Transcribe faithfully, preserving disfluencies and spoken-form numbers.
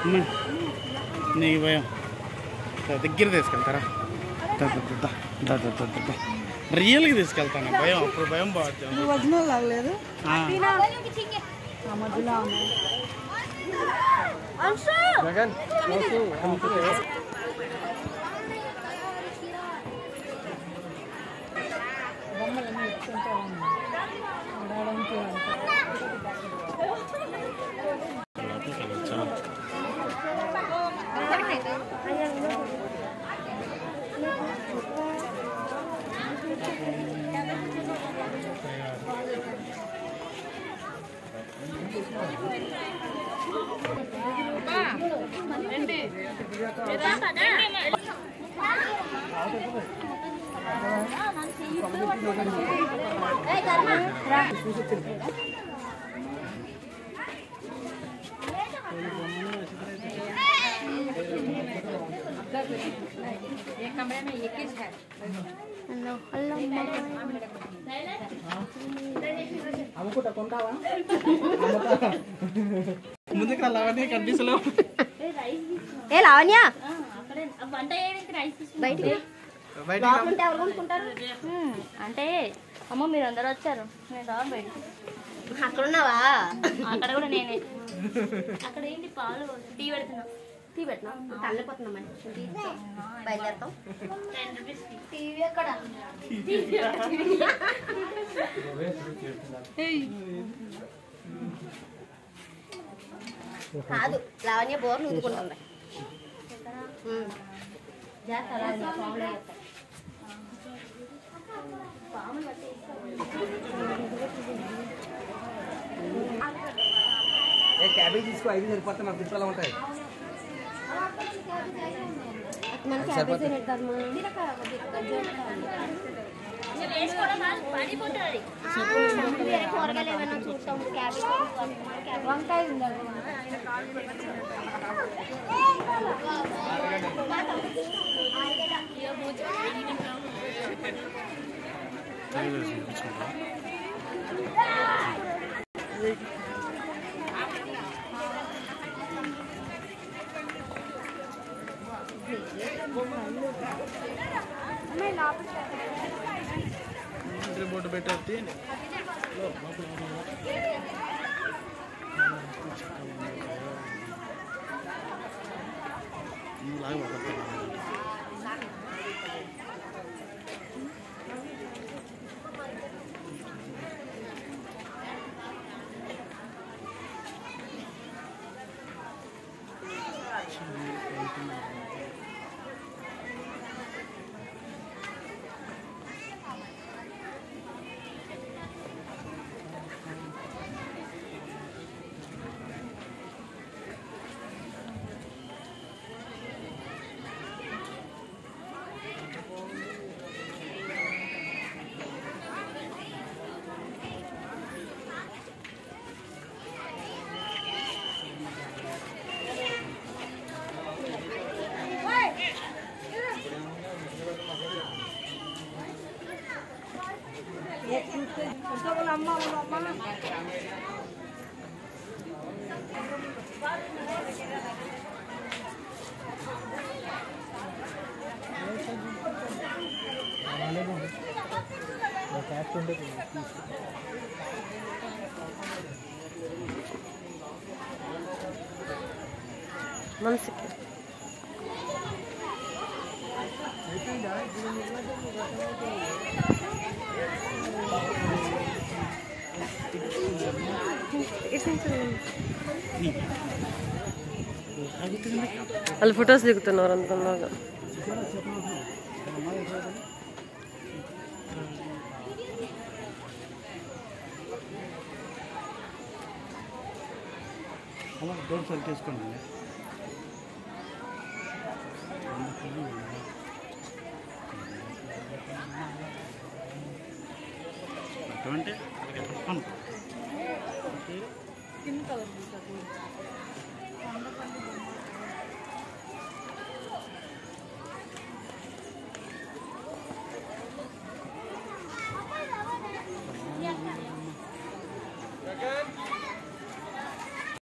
నీకు భయం దగ్గర తీసుకెళ్తారా రియల్గా తీసుకెళ్తాను భయం అప్పుడు భయం బాగుంది ఒరిజినల్ లాగలేదు బొమ్మలన్నీ ఎత్తుకుంటా ఆడడానికి ముందుకు లావణ్య కనిపిస్తలేవు ఏ లావణ్య అంటే అమ్మ మీరు అందరూ వచ్చారు నేను రావాలి బయటికి అక్కడ ఉన్నావా అక్కడ కూడా నేనే అక్కడ ఏంటి పాలు టీ పెడుతున్నా టీ పెట్టినా తల్లిపోతున్నాం బయలుదేరుతాం టెన్ రూపీస్ టీవీ అక్కడ కాదు లావణ్య బోర్లు ఊదుకుంటుంది క్యాబేజ్ తీసుకో ఐదు సరిపోతే మాకు గుర్తులా ఉంటాయి కూరగాయలు ఏమైనా చూస్తాం క్యాబేజ్ వంకాయ ఉందా బోర్డు పెట్టేది మనసుకి వాళ్ళు ఫొటోస్ దిగుతున్నారు అందుకన్నాగా డోర్ సెల్ చేసుకోండి అంటే